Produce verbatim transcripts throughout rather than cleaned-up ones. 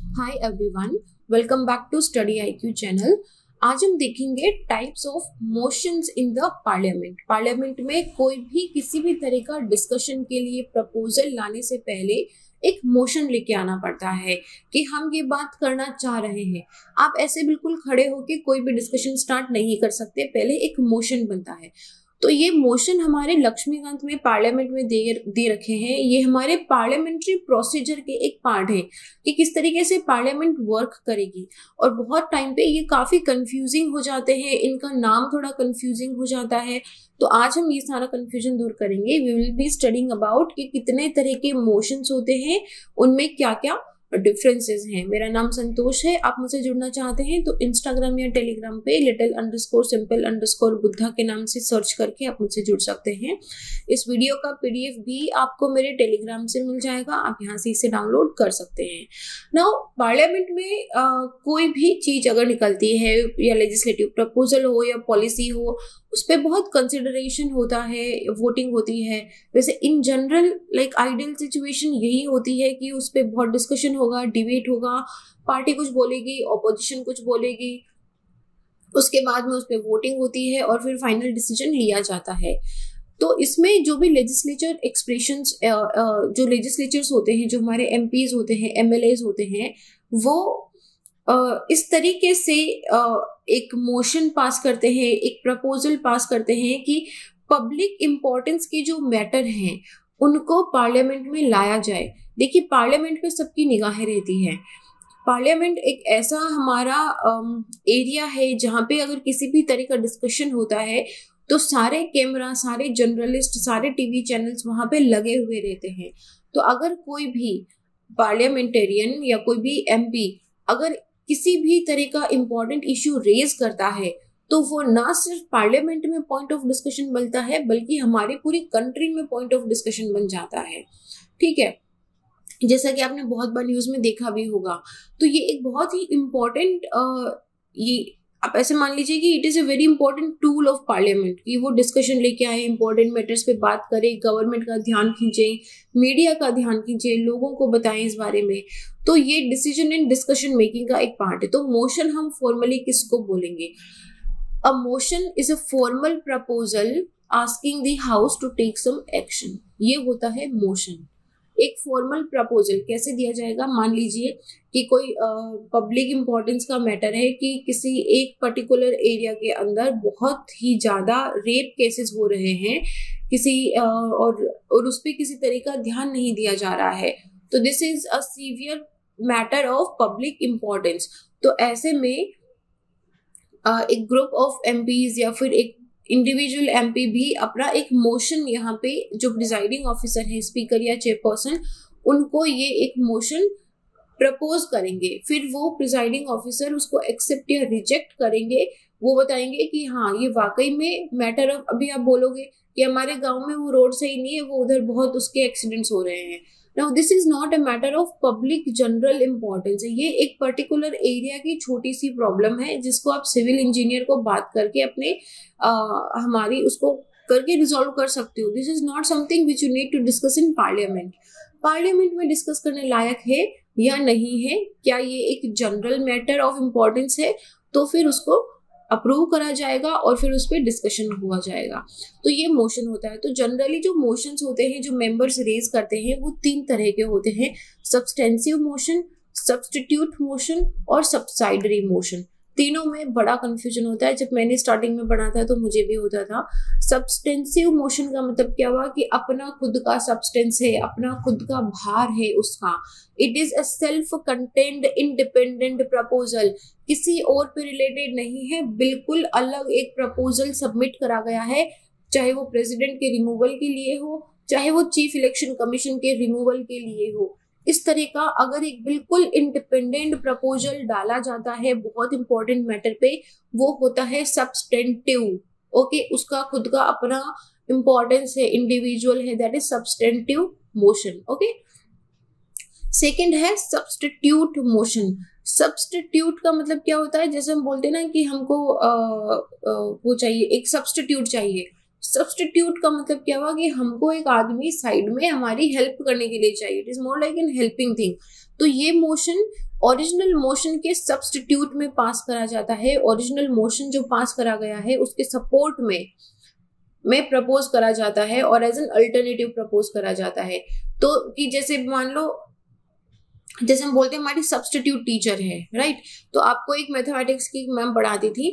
Hi everyone, welcome back to study IQ channel. आज हम देखेंगे types of motions in the parliament. Parliament में कोई भी किसी भी तरह का डिस्कशन के लिए प्रपोजल लाने से पहले एक मोशन लेके आना पड़ता है कि हम ये बात करना चाह रहे हैं। आप ऐसे बिल्कुल खड़े होके कोई भी डिस्कशन स्टार्ट नहीं कर सकते, पहले एक मोशन बनता है। तो ये मोशन हमारे लक्ष्मीकांत में पार्लियामेंट में दे दे रखे हैं। ये हमारे पार्लियामेंट्री प्रोसीजर के एक पार्ट है कि किस तरीके से पार्लियामेंट वर्क करेगी। और बहुत टाइम पे ये काफी कंफ्यूजिंग हो जाते हैं, इनका नाम थोड़ा कंफ्यूजिंग हो जाता है। तो आज हम ये सारा कंफ्यूजन दूर करेंगे। We will be studying about कि कितने तरह के मोशंस होते हैं, उनमें क्या क्या डिफरेंसेस हैं। मेरा नाम संतोष है। आप मुझसे जुड़ना चाहते हैं तो इंस्टाग्राम या टेलीग्राम पे little underscore simple underscore Buddha के नाम से सर्च करके आप मुझसे जुड़ सकते हैं। इस वीडियो का पीडीएफ भी आपको मेरे टेलीग्राम से मिल जाएगा, आप यहाँ से इसे डाउनलोड कर सकते हैं। नाउ पार्लियामेंट में आ, कोई भी चीज अगर निकलती है, या लेजिस्लेटिव प्रपोजल हो या पॉलिसी हो, उस पर बहुत कंसिडरेशन होता है, वोटिंग होती है। वैसे in general like ideal situation यही होती है कि उस पर बहुत डिस्कशन होगा, डिबेट होगा, पार्टी कुछ बोलेगी, ऑपोजिशन कुछ बोलेगी, उसके बाद में उस पर वोटिंग होती है और फिर फाइनल डिसीजन लिया जाता है। तो इसमें जो भी लेजिस्लेचर एक्सप्रेशंस, जो लेजिस्लेचर्स होते हैं, जो हमारे एमपीज होते हैं, एमएलएज होते हैं, वो Uh, इस तरीके से uh, एक मोशन पास करते हैं, एक प्रपोजल पास करते हैं कि पब्लिक इम्पोर्टेंस के जो मैटर हैं उनको पार्लियामेंट में लाया जाए। देखिए, पार्लियामेंट पे सबकी निगाहें रहती हैं। पार्लियामेंट एक ऐसा हमारा एरिया um, है जहाँ पे अगर किसी भी तरह का डिस्कशन होता है तो सारे कैमरा, सारे जर्नलिस्ट, सारे टीवी चैनल्स वहाँ पे लगे हुए रहते हैं। तो अगर कोई भी पार्लियामेंटेरियन या कोई भी एमपी अगर किसी भी तरह का इम्पोर्टेंट इश्यू रेज करता है तो वो ना सिर्फ पार्लियामेंट में पॉइंट ऑफ डिस्कशन बनता है, बल्कि हमारी पूरी कंट्री में पॉइंट ऑफ डिस्कशन बन जाता है। ठीक है, जैसा कि आपने बहुत बार न्यूज में देखा भी होगा। तो ये एक बहुत ही इम्पोर्टेंट, ये आप ऐसे मान लीजिए कि it is a very important tool of parliament कि वो डिस्कशन लेके आए, इंपॉर्टेंट मैटर्स पे बात करें, गवर्नमेंट का ध्यान खींचे, मीडिया का ध्यान खींचे, लोगों को बताएं इस बारे में। तो ये डिसीजन एंड डिस्कशन मेकिंग का एक पार्ट है। तो मोशन हम फॉर्मली किसको बोलेंगे? A motion is a formal proposal asking the house to take some action. ये होता है मोशन। एक फॉर्मल प्रपोजल कैसे दिया जाएगा? मान लीजिए कि कोई पब्लिक uh, इम्पोर्टेंस का मैटर है कि किसी एक पर्टिकुलर एरिया के अंदर बहुत ही ज्यादा रेप केसेस हो रहे हैं किसी uh, और और उस पर किसी तरह का ध्यान नहीं दिया जा रहा है। तो this is a severe matter of public importance. तो ऐसे में uh, एक ग्रुप ऑफ एमपीज या फिर एक इंडिविजुअल एमपी भी अपना एक मोशन, यहाँ पे जो प्रिजाइडिंग ऑफिसर है, स्पीकर या चेयरपर्सन, उनको ये एक मोशन प्रपोज करेंगे। फिर वो प्रिजाइडिंग ऑफिसर उसको एक्सेप्ट या रिजेक्ट करेंगे। वो बताएंगे कि हाँ, ये वाकई में मैटर ऑफ, अभी आप बोलोगे कि हमारे गांव में वो रोड सही नहीं है, वो उधर बहुत उसके एक्सीडेंट्स हो रहे हैं। Now this is not a matter of public general importance है। ये एक पर्टिकुलर एरिया की छोटी सी प्रॉब्लम है जिसको आप सिविल इंजीनियर को बात करके अपने आ, हमारी उसको करके रिजॉल्व कर सकते हो। This is not something which you need to discuss in parliament. Parliament में डिस्कस करने लायक है या नहीं है, क्या ये एक जनरल मैटर ऑफ इम्पोर्टेंस है, तो फिर उसको अप्रूव करा जाएगा और फिर उस पर डिस्कशन हुआ जाएगा। तो ये मोशन होता है। तो जनरली जो मोशंस होते हैं, जो मेंबर्स रेज करते हैं, वो तीन तरह के होते हैं: सब्सटेंसिव मोशन, सब्स्टिट्यूट मोशन और सब्साइडरी मोशन। तीनों में बड़ा कंफ्यूजन होता है। जब मैंने स्टार्टिंग में पढ़ा था तो मुझे भी होता था। सब्सटेंसिव मोशन का मतलब क्या हुआ कि अपना खुद का सब्सटेंस है, अपना खुद का भार है उसका। It is a self contained independent proposal, किसी और पे रिलेटेड नहीं है, बिल्कुल अलग एक प्रपोजल सबमिट करा गया है। चाहे वो प्रेसिडेंट के रिमूवल के लिए हो, चाहे वो चीफ इलेक्शन कमीशन के रिमूवल के लिए हो। इस तरह का अगर एक बिल्कुल इंडिपेंडेंट प्रपोजल डाला जाता है बहुत इंपॉर्टेंट मैटर पे, वो होता है सब्सटेंटिव। ओके, उसका खुद का अपना इंपॉर्टेंस है, इंडिविजुअल है, that is substantive motion. Okay, second है सब्स्टिट्यूट मोशन। सब्स्टिट्यूट का मतलब क्या होता है? जैसे हम बोलते हैं ना कि हमको आ, आ, वो चाहिए, एक सब्स्टिट्यूट चाहिए। सब्स्टिट्यूट का मतलब क्या हुआ कि हमको एक आदमी साइड में हमारी हेल्प करने के लिए चाहिए। It is more like an helping thing. तो ये मोशन ओरिजिनल मोशन के सब्स्टिट्यूट में पास करा जाता है, ओरिजिनल मोशन जो पास करा गया है उसके सपोर्ट में में प्रपोज करा जाता है और एज एन अल्टरनेटिव प्रपोज करा जाता है। तो कि जैसे मान लो, जैसे हम बोलते हैं हमारी सब्स्टिट्यूट टीचर है, राइट, तो आपको एक मैथमेटिक्स की मैम पढ़ाती थी,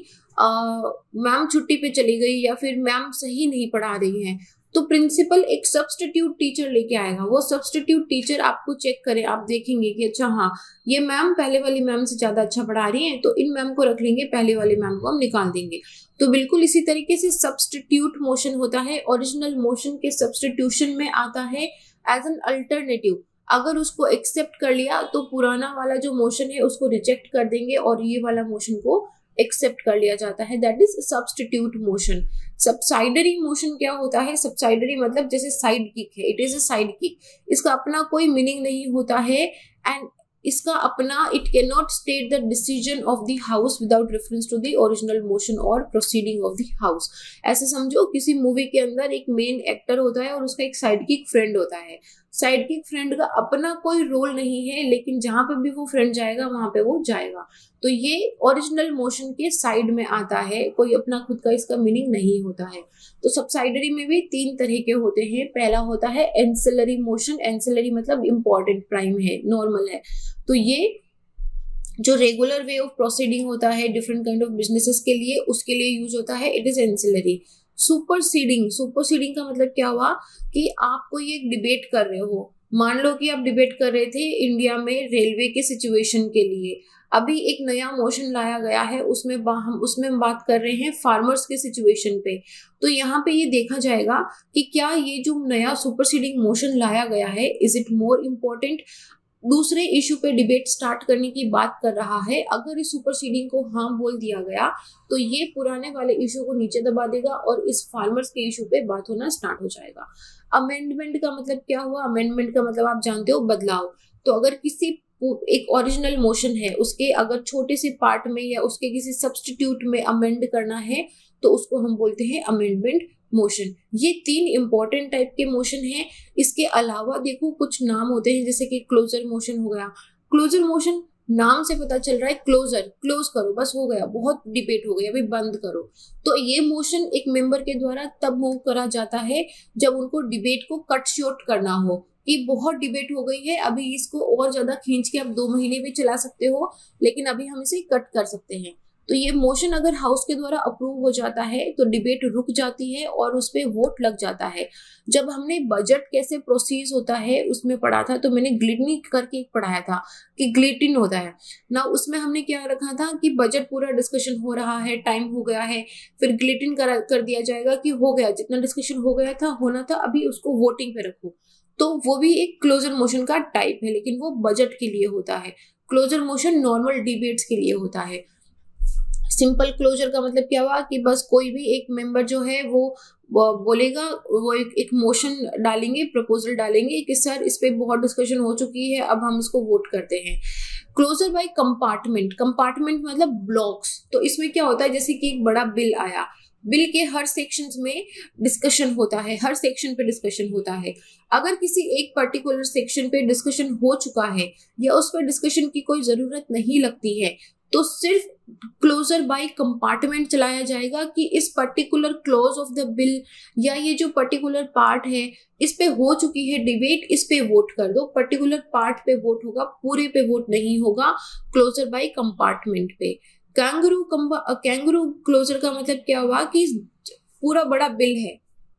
मैम छुट्टी पे चली गई या फिर मैम सही नहीं पढ़ा रही है, तो प्रिंसिपल एक सब्स्टिट्यूट टीचर लेके आएगा। वो सब्स्टिट्यूट टीचर आपको चेक करे, आप देखेंगे कि अच्छा हाँ ये मैम पहले वाली मैम से ज्यादा अच्छा पढ़ा रही है, तो इन मैम को रख लेंगे, पहले वाली मैम को हम निकाल देंगे। तो बिल्कुल इसी तरीके से सब्स्टिट्यूट मोशन होता है, ओरिजिनल मोशन के सब्स्टिट्यूशन में आता है एज एन अल्टरनेटिव। अगर उसको एक्सेप्ट कर लिया तो पुराना वाला जो मोशन है उसको रिजेक्ट कर देंगे और ये वाला मोशन को एक्सेप्ट कर लिया जाता है, that is substitute motion. Subsidiary motion क्या होता है? सबसाइडरी मतलब जैसे साइड किक है, it is a side kick, इसका अपना कोई मीनिंग नहीं होता है एंड इसका अपना, it can not state the decision of the house without reference to the original motion और प्रोसीडिंग ऑफ द हाउस। ऐसे समझो किसी मूवी के अंदर एक मेन एक्टर होता है और उसका एक साइड किक फ्रेंड होता है, साइड किक फ्रेंड का अपना कोई रोल नहीं है, लेकिन जहां पे भी वो फ्रेंड जाएगा वहां पे वो जाएगा। तो ये ओरिजिनल मोशन के साइड में आता है, कोई अपना खुद का इसका मीनिंग नहीं होता है। तो सबसाइडरी में भी तीन तरह के होते हैं। पहला होता है एंसिलरी मोशन, एंसिलरी मतलब इंपॉर्टेंट, प्राइम है, नॉर्मल है। तो ये जो रेगुलर वे ऑफ प्रोसीडिंग होता है डिफरेंट काइंड ऑफ बिजनेसेस के लिए, उसके लिए यूज होता है, it is ancillary. Superseding, superseding का मतलब क्या हुआ कि आप कोई एक डिबेट कर रहे हो, मान लो कि आप डिबेट कर रहे थे इंडिया में रेलवे के सिचुएशन के लिए, अभी एक नया मोशन लाया गया है, उसमें हम उसमें हम बात कर रहे हैं फार्मर्स के सिचुएशन पे। तो यहाँ पे ये देखा जाएगा कि क्या ये जो नया सुपरसीडिंग मोशन लाया गया है, इज इट मोर इम्पोर्टेंट, दूसरे इशू पे डिबेट स्टार्ट करने की बात कर रहा है। अगर इस सुपरसीडिंग को हाँ बोल दिया गया तो ये पुराने वाले इशू को नीचे दबा देगा और इस फार्मर्स के इशू पे बात होना स्टार्ट हो जाएगा। अमेंडमेंट का मतलब क्या हुआ? अमेंडमेंट का मतलब आप जानते हो, बदलाव। तो अगर किसी एक ओरिजिनल मोशन है, उसके अगर छोटे से पार्ट में या उसके किसी सब्स्टिट्यूट में अमेंड करना है तो उसको हम बोलते हैं अमेंडमेंट मोशन। ये तीन इंपॉर्टेंट टाइप के मोशन हैं। इसके अलावा देखो कुछ नाम होते हैं, जैसे कि क्लोजर मोशन हो गया। क्लोजर मोशन नाम से पता चल रहा है, क्लोजर, क्लोज करो, बस हो गया, बहुत डिबेट हो गई, अभी बंद करो। तो ये मोशन एक मेंबर के द्वारा तब मूव करा जाता है जब उनको डिबेट को कट शॉर्ट करना हो, कि बहुत डिबेट हो गई है, अभी इसको और ज्यादा खींच के आप दो महीने भी चला सकते हो, लेकिन अभी हम इसे कट कर सकते हैं। तो ये मोशन अगर हाउस के द्वारा अप्रूव हो जाता है तो डिबेट रुक जाती है और उस पर वोट लग जाता है। जब हमने बजट कैसे प्रोसीज होता है उसमें पढ़ा था, तो मैंने ग्लिटनी करके एक पढ़ाया था कि ग्लिटिन होता है ना, उसमें हमने क्या रखा था कि बजट पूरा डिस्कशन हो रहा है, टाइम हो गया है, फिर ग्लिटिन कर, कर दिया जाएगा कि हो गया, जितना डिस्कशन हो गया था, होना था, अभी उसको वोटिंग पे रखो। तो वो भी एक क्लोजर मोशन का टाइप है, लेकिन वो बजट के लिए होता है। क्लोजर मोशन नॉर्मल डिबेट्स के लिए होता है। सिंपल क्लोजर का मतलब क्या हुआ कि बस कोई भी एक मेंबर जो है वो बोलेगा, वो एक, एक मोशन डालेंगे, प्रपोजल डालेंगे कि सर इस पे बहुत डिस्कशन हो चुकी है, अब हम इसको वोट करते हैं। क्लोजर बाय कंपार्टमेंट, कंपार्टमेंट मतलब ब्लॉक्स। तो इसमें क्या होता है, जैसे कि एक बड़ा बिल आया, बिल के हर सेक्शंस में डिस्कशन होता है, हर सेक्शन पे डिस्कशन होता है। अगर किसी एक पर्टिकुलर सेक्शन पे डिस्कशन हो चुका है या उस पर डिस्कशन की कोई जरूरत नहीं लगती है, तो सिर्फ क्लोजर बाय कंपार्टमेंट चलाया जाएगा कि इस particular clause of the bill या ये जो पर्टिकुलर पार्ट है इस पे हो चुकी है डिबेट, इस पे वोट कर दो। पर्टिकुलर पार्ट पे वोट होगा, पूरे पे वोट नहीं होगा, क्लोजर बाय कंपार्टमेंट पे। कैंगरू कैंगरू क्लोजर का मतलब क्या हुआ कि पूरा बड़ा बिल है,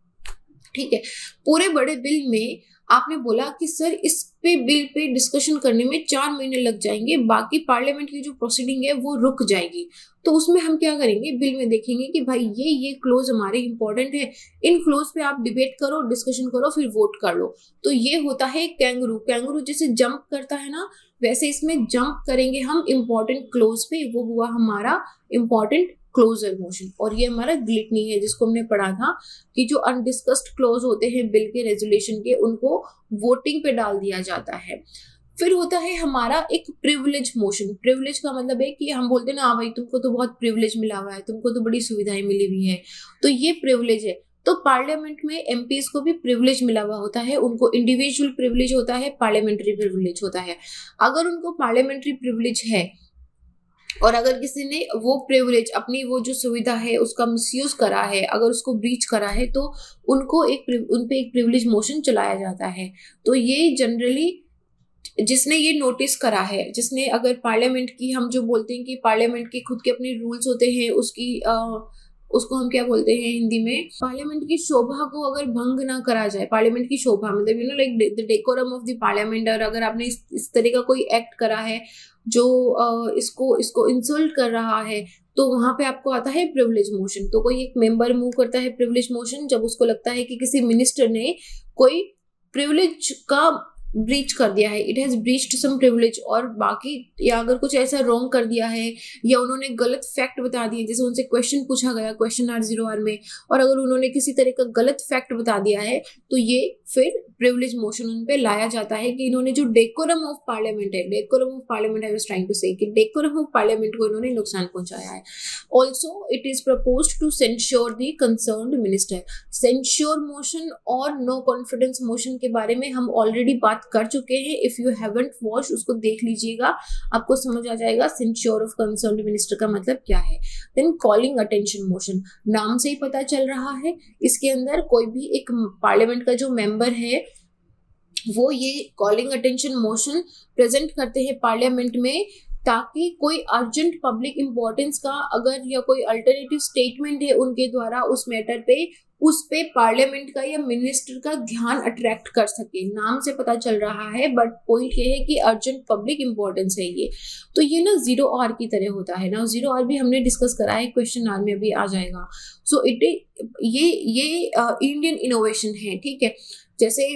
ठीक है, पूरे बड़े बिल में आपने बोला कि सर इस पे बिल पे डिस्कशन करने में चार महीने लग जाएंगे, बाकी पार्लियामेंट की जो प्रोसीडिंग है वो रुक जाएगी। तो उसमें हम क्या करेंगे, बिल में देखेंगे कि भाई ये ये क्लोज हमारे इंपॉर्टेंट है, इन क्लोज पे आप डिबेट करो, डिस्कशन करो, फिर वोट कर लो। तो ये होता है कैंगरू। कैंगरू जैसे जंप करता है ना, वैसे इसमें जंप करेंगे हम इंपॉर्टेंट क्लोज पे, वो हुआ हमारा इंपॉर्टेंट क्लोजर मोशन। और ये हमारा ग्लिटनी है, जिसको हमने पढ़ा था कि जो अनडिस्कस्ड क्लोज होते हैं बिल के रेजोल्यूशन के, उनको वोटिंग पे डाल दिया जाता है। फिर होता है हमारा एक प्रिविलेज मोशन। प्रिविलेज का मतलब है कि हम बोलते हैं ना, हाँ भाई तुमको तो बहुत प्रिविलेज मिला हुआ है, तुमको तो बड़ी सुविधाएं मिली हुई है, तो ये प्रिविलेज है। तो पार्लियामेंट में एमपीज को भी प्रिविलेज मिला हुआ होता है, उनको इंडिविजुअल प्रिविलेज होता है, पार्लियामेंट्री प्रिविलेज होता है। अगर उनको पार्लियामेंट्री प्रिविलेज है और अगर किसी ने वो प्रिविलेज, अपनी वो जो सुविधा है उसका मिसयूज करा है, अगर उसको ब्रीच करा है, तो उनको एक उन पे एक प्रिविलेज मोशन चलाया जाता है। तो ये जनरली जिसने ये नोटिस करा है, जिसने अगर पार्लियामेंट की, हम जो बोलते हैं कि पार्लियामेंट के खुद के अपने रूल्स होते हैं, उसकी आ, उसको हम क्या बोलते हैं हिंदी में, पार्लियामेंट की शोभा को अगर भंग ना करा जाए, पार्लियामेंट की शोभा मतलब you know like the decorum of the parliament, और अगर आपने इस, इस तरह का कोई एक्ट करा है जो आ, इसको इसको इंसल्ट कर रहा है, तो वहां पे आपको आता है प्रिविलेज मोशन। तो कोई एक मेंबर मूव करता है प्रिविलेज मोशन जब उसको लगता है कि किसी मिनिस्टर ने कोई प्रिविलेज का ब्रीच कर दिया है, it has breached some privilege, और बाकी या अगर कुछ ऐसा रॉन्ग कर दिया है या उन्होंने गलत फैक्ट बता दिए, जैसे उनसे क्वेश्चन पूछा गया क्वेश्चन आर जीरो आर में, और अगर उन्होंने किसी तरह का गलत फैक्ट बता दिया है, तो ये फिर प्रिविलेज मोशन उन पे लाया जाता है कि इन्होंने जो डेकोरम ऑफ पार्लियामेंट है, decorum of parliament I was trying to say कि डेकोरम ऑफ पार्लियामेंट को इन्होंने नुकसान पहुंचाया है। Also it is proposed to censure the concerned minister. Censure motion और नो कॉन्फिडेंस मोशन के बारे में हम ऑलरेडी बात कर चुके हैं। इफ यू हैवंट वॉच उसको देख लीजिएगा, आपको समझ आ जाएगा सेंश्योर ऑफ कंसर्न्ड मिनिस्टर का मतलब क्या है। देन कॉलिंग अटेंशन मोशन, नाम से ही पता चल रहा है, इसके अंदर कोई भी एक पार्लियामेंट का जो मेंबर है वो ये कॉलिंग अटेंशन मोशन प्रेजेंट करते हैं पार्लियामेंट में, ताकि कोई अर्जेंट पब्लिक इंपॉर्टेंस का अगर या कोई अल्टरनेटिव स्टेटमेंट है उनके द्वारा उस मैटर पे, उस पे पार्लियामेंट का या मिनिस्टर का ध्यान अट्रैक्ट कर सके। नाम से पता चल रहा है बट पॉइंट ये है कि अर्जेंट पब्लिक इंपॉर्टेंस है ये। तो ये ना जीरो आर की तरह होता है ना, जीरो आर भी हमने डिस्कस करा है, क्वेश्चन आर में अभी आ जाएगा। सो इट ये ये इंडियन इनोवेशन है, ठीक है। जैसे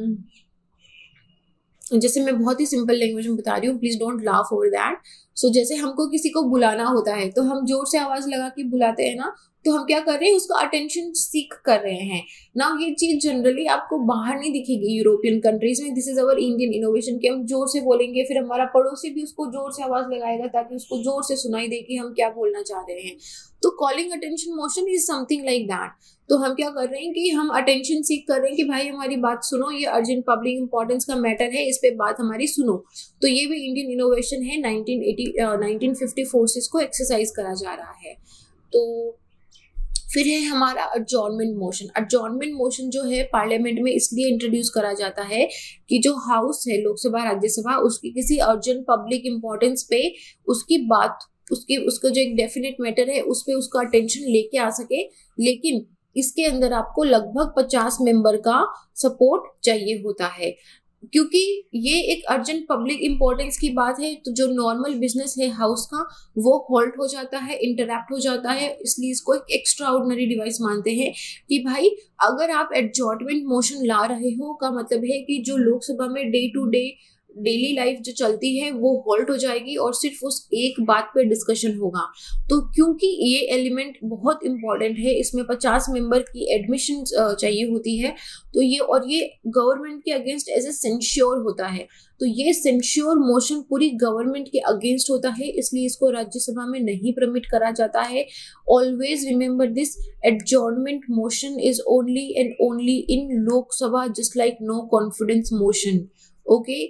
जैसे मैं बहुत ही सिंपल लैंग्वेज में बता रही हूँ, please don't laugh over that. So जैसे हमको किसी को बुलाना होता है तो हम जोर से आवाज लगा के बुलाते हैं ना, तो हम क्या कर रहे हैं, उसका अटेंशन सीक कर रहे हैं ना। ये चीज जनरली आपको बाहर नहीं दिखेगी यूरोपियन कंट्रीज में। This is our Indian innovation कि हम जोर से बोलेंगे, फिर हमारा पड़ोसी भी उसको जोर से आवाज लगाएगा ताकि उसको जोर से सुनाई दे कि हम क्या बोलना चाह रहे हैं। तो calling attention motion is something like that. तो हम क्या कर रहे हैं कि हम अटेंशन सीक कर रहे हैं कि भाई हमारी बात सुनो, ये अर्जेंट पब्लिक इंपॉर्टेंस का मैटर है, इस पे बात हमारी सुनो। तो ये भी इंडियन इनोवेशन है, nineteen eighty nineteen fifty four से इसको एक्सरसाइज करा जा रहा है। तो फिर है हमारा अडजॉर्नमेंट मोशन। अडजॉर्नमेंट मोशन जो है पार्लियामेंट में इसलिए इंट्रोड्यूस करा जाता है कि जो हाउस है, लोकसभा राज्यसभा, उसकी किसी अर्जेंट पब्लिक इंपॉर्टेंस पे उसकी बात, उसकी उसका जो एक डेफिनेट मैटर है उस पे उसका अटेंशन लेके आ सके। लेकिन इसके अंदर आपको लगभग पचास मेंबर का सपोर्ट चाहिए होता है, क्योंकि ये एक अर्जेंट पब्लिक इंपॉर्टेंस की बात है। तो जो नॉर्मल बिजनेस है हाउस का वो हॉल्ट हो जाता है, इंटरप्ट हो जाता है। इसलिए इसको एक एक्स्ट्रा ऑर्डिनरी डिवाइस मानते हैं कि भाई अगर आप एडजॉर्नमेंट मोशन ला रहे हो का मतलब है कि जो लोकसभा में day to day daily life जो चलती है वो हॉल्ट हो जाएगी और सिर्फ उस एक बात पे डिस्कशन होगा। तो क्योंकि ये एलिमेंट बहुत इंपॉर्टेंट है, इसमें पचास मेंबर की एडमिशन चाहिए होती है, तो ये और ये गवर्नमेंट के अगेंस्ट एज ए सेंश्योर होता है। तो ये सेंश्योर मोशन पूरी गवर्नमेंट के अगेंस्ट होता है, इसलिए इसको राज्यसभा में नहीं परमिट करा जाता है। Always remember this, adjournment motion is only and only in Lok Sabha, just like no confidence motion. Okay,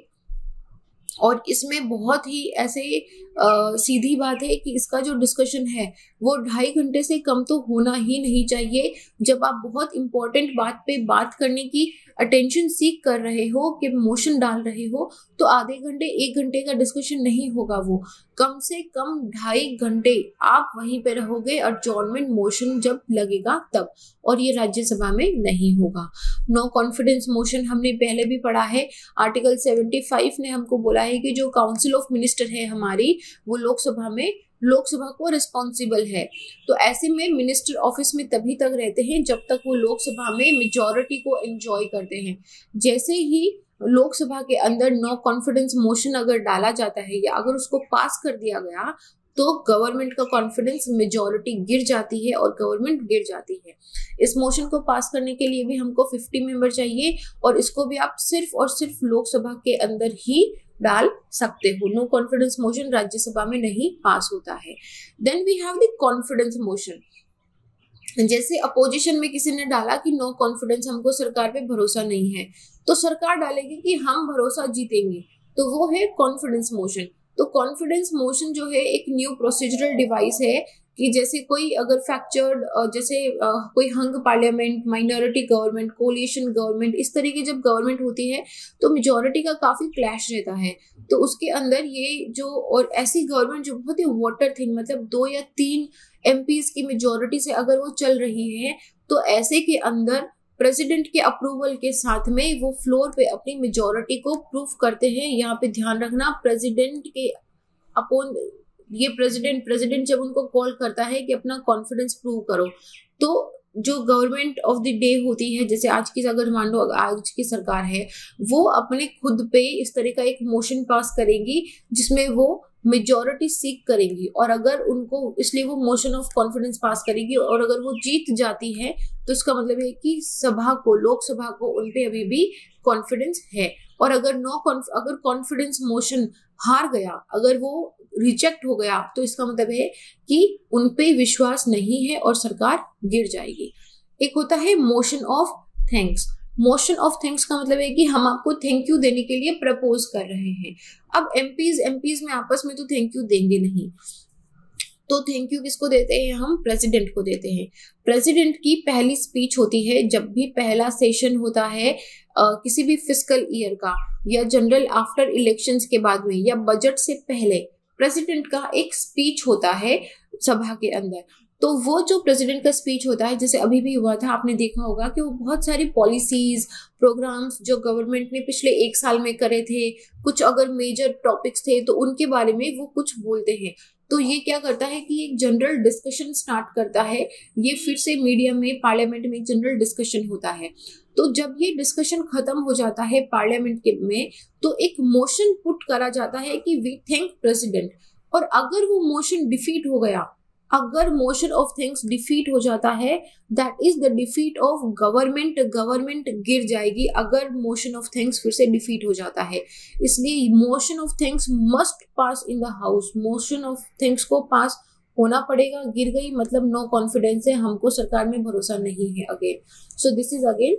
और इसमें बहुत ही ऐसे आ, सीधी बात है कि इसका जो डिस्कशन है वो ढाई घंटे से कम तो होना ही नहीं चाहिए। जब आप बहुत इंपॉर्टेंट बात पे बात करने की अटेंशन सीक कर रहे हो, कि मोशन डाल रहे हो, तो आधे घंटे एक घंटे का डिस्कशन नहीं होगा, वो कम से कम ढाई घंटे आप वहीं पे रहोगे एडजॉर्नमेंट मोशन जब लगेगा तब, और ये राज्यसभा में नहीं होगा। नो कॉन्फिडेंस मोशन हमने पहले भी पढ़ा है, आर्टिकल सेवेंटी फाइव ने हमको बोला है कि जो काउंसिल ऑफ मिनिस्टर है हमारी, वो लोकसभा में लोकसभा को रिस्पॉन्सिबल है। तो ऐसे में मिनिस्टर ऑफिस में तभी तक रहते हैं जब तक वो लोकसभा में मेजॉरिटी को एंजॉय करते हैं। जैसे ही लोकसभा के अंदर नो कॉन्फिडेंस मोशन अगर डाला जाता है या अगर उसको पास कर दिया गया, तो गवर्नमेंट का कॉन्फिडेंस मेजॉरिटी गिर जाती है और गवर्नमेंट गिर जाती है। इस मोशन को पास करने के लिए भी हमको फिफ्टी मेंबर चाहिए, और इसको भी आप सिर्फ और सिर्फ लोकसभा के अंदर ही डाल सकते हो। नो कॉन्फिडेंस मोशन राज्यसभा में नहीं पास होता है। Then we have the confidence motion. जैसे अपोजिशन में किसी ने डाला कि नो कॉन्फिडेंस, हमको सरकार पे भरोसा नहीं है, तो सरकार डालेगी कि हम भरोसा जीतेंगे, तो वो है कॉन्फिडेंस मोशन। तो कॉन्फिडेंस मोशन जो है एक न्यू प्रोसीजरल डिवाइस है कि जैसे कोई अगर फ्रैक्चर्ड, जैसे कोई hung parliament, minority government, coalition government, इस तरह की जब गवर्नमेंट होती है तो मेजोरिटी का काफी क्लैश रहता है। तो उसके अंदर ये जो, और ऐसी गवर्नमेंट जो बहुत ही वाटर थिन, मतलब दो या तीन एमपीज की मेजोरिटी से अगर वो चल रही है, तो ऐसे के अंदर प्रेसिडेंट के अप्रूवल के साथ में वो फ्लोर पे अपनी मेजोरिटी को प्रूफ करते हैं। यहाँ पे ध्यान रखना, प्रेसिडेंट के अपोन ये प्रेसिडेंट प्रेसिडेंट जब उनको कॉल करता है कि अपना कॉन्फिडेंस प्रूव करो, तो जो गवर्नमेंट ऑफ द डे होती है, जैसे आज की अगर मान लो आज की सरकार है, वो अपने खुद पे इस तरह का एक मोशन पास करेंगी जिसमें वो मेजॉरिटी सीख करेंगी, और अगर उनको, इसलिए वो मोशन ऑफ कॉन्फिडेंस पास करेगी, और अगर वो जीत जाती है तो इसका मतलब है कि सभा को, लोकसभा को उन पे अभी भी कॉन्फिडेंस है। और अगर नो अगर कॉन्फिडेंस मोशन हार गया, अगर वो रिजेक्ट हो गया, तो इसका मतलब है कि उन पे विश्वास नहीं है और सरकार गिर जाएगी। एक होता है motion of thanks. Motion of thanks का मतलब है कि हम आपको थैंक यू देने के लिए प्रपोज कर रहे हैं। अब एमपीज एमपीज में आपस में तो थैंक यू देंगे नहीं, तो थैंक यू किसको देते हैं हम? प्रेसिडेंट को देते हैं। प्रेसिडेंट की पहली स्पीच होती है जब भी पहला सेशन होता है आ, किसी भी फिस्कल ईयर का, या जनरल आफ्टर इलेक्शंस के बाद में, या बजट से पहले प्रेसिडेंट का एक स्पीच होता है सभा के अंदर। तो वो जो प्रेसिडेंट का स्पीच होता है, जैसे अभी भी हुआ था, आपने देखा होगा कि वो बहुत सारी पॉलिसीज, प्रोग्राम्स जो गवर्नमेंट ने पिछले एक साल में करे थे, कुछ अगर मेजर टॉपिक्स थे तो उनके बारे में वो कुछ बोलते हैं। तो ये क्या करता है कि एक जनरल डिस्कशन स्टार्ट करता है, ये फिर से मीडिया में, पार्लियामेंट में एक जनरल डिस्कशन होता है। तो जब ये डिस्कशन खत्म हो जाता है पार्लियामेंट के में, तो एक मोशन पुट करा जाता है कि वी थैंक प्रेसिडेंट। और अगर वो मोशन डिफीट हो गया, अगर मोशन ऑफ थैंक्स डिफीट हो जाता है, that is the defeat of government, government गिर जाएगी अगर मोशन ऑफ थैंक्स फिर से डिफीट हो जाता है। इसलिए motion of thanks must pass in the house. Motion of thanks को पास होना पड़ेगा। गिर गई मतलब नो कॉन्फिडेंस है, हमको सरकार में भरोसा नहीं है again. So this is again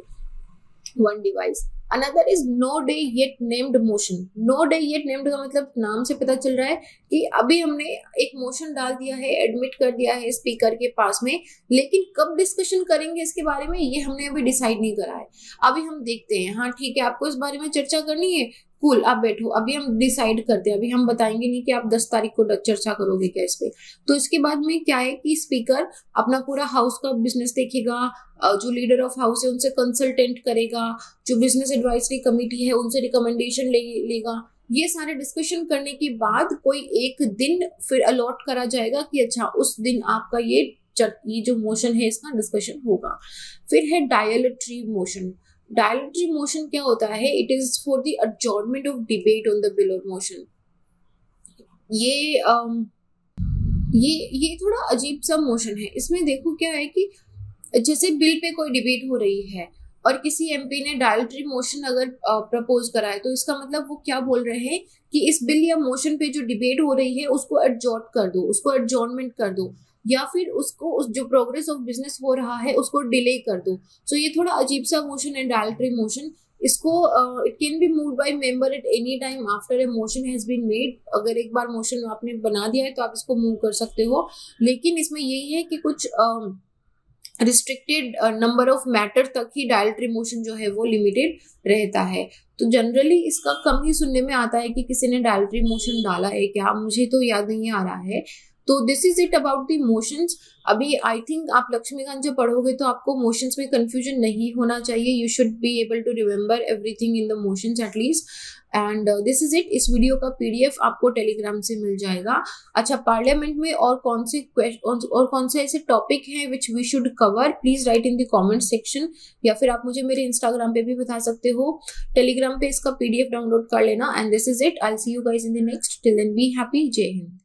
one device. Another is no day yet named motion. No day yet named का मतलब नाम से पता चल रहा है कि अभी हमने एक मोशन डाल दिया है, एडमिट कर दिया है स्पीकर के पास में, लेकिन कब डिस्कशन करेंगे इसके बारे में ये हमने अभी डिसाइड नहीं करा है। अभी हम देखते हैं, हाँ ठीक है आपको इस बारे में चर्चा करनी है, कूल आप बैठो, अभी हम डिसाइड करते हैं। अभी हम बताएंगे नहीं कि आप दस तारीख को चर्चा करोगे क्या इस पे। तो इसके बाद में क्या है कि स्पीकर अपना पूरा हाउस का बिजनेस देखेगा, जो लीडर ऑफ हाउस है उनसे कंसल्टेंट करेगा, जो बिजनेस एडवाइजरी कमेटी है उनसे रिकमेंडेशन ले, लेगा। ये सारे डिस्कशन करने के बाद कोई एक दिन फिर अलॉट करा जाएगा कि अच्छा उस दिन आपका ये ये जो मोशन है इसका डिस्कशन होगा। फिर है डायलेटरी मोशन। डायलेटरी मोशन क्या होता है? It is for the adjournment of debate on the bill of motion. ये um, ये ये थोड़ा अजीब सा मोशन है। इसमें देखो क्या है कि जैसे बिल पे कोई डिबेट हो रही है और किसी एमपी ने डायलेटरी मोशन अगर प्रपोज करा है, तो इसका मतलब वो क्या बोल रहे हैं कि इस बिल या मोशन पे जो डिबेट हो रही है उसको एडजॉर्न कर दो, उसको एडजॉर्नमेंट कर दो, या फिर उसको उस जो प्रोग्रेस ऑफ बिजनेस हो रहा है उसको डिले कर दो। सो so, ये थोड़ा अजीब सा मोशन है डायलेटरी मोशन। इसको it can be moved by member at any time after a motion has been made. अगर एक बार मोशन आपने बना दिया है तो आप इसको मूव कर सकते हो, लेकिन इसमें यही है कि कुछ रिस्ट्रिक्टेड नंबर ऑफ मैटर तक ही डायलेटरी मोशन जो है वो लिमिटेड रहता है। तो जनरली इसका कम ही सुनने में आता है कि किसी ने डायलेटरी मोशन डाला है क्या, मुझे तो याद नहीं आ रहा है। तो this is it about the motions. अभी आई थिंक आप लक्ष्मीकांत जब पढ़ोगे तो आपको मोशंस में कंफ्यूजन नहीं होना चाहिए। You should be able to remember everything in the motions at least. And this is it. इस वीडियो का पीडीएफ आपको टेलीग्राम से मिल जाएगा। अच्छा, पार्लियामेंट में और कौन से क्वेश्चन और कौन से ऐसे टॉपिक हैं which we should cover, please write in the comment section, या फिर आप मुझे मेरे इंस्टाग्राम पे भी बता सकते हो। टेलीग्राम पे इसका पीडीएफ डाउनलोड कर लेना। And this is it. I will see you guys in the next. Till then be happy. जय हिंद।